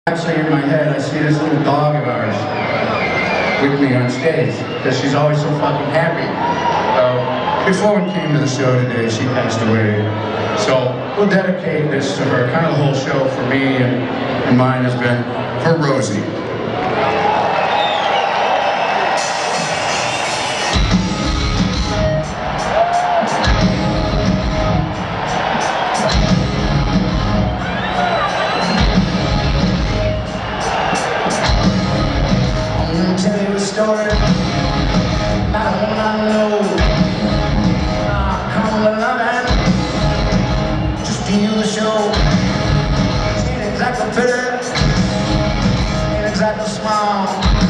Actually, in my head, I see this little dog of ours with me on stage because she's always so fucking happy. Before we came to the show today, she passed away. So we'll dedicate this to her. Kind of the whole show for me and mine has been for Rosie. Story about one I know. Come to London just to hear the show. Ain't exactly pretty, ain't exactly small.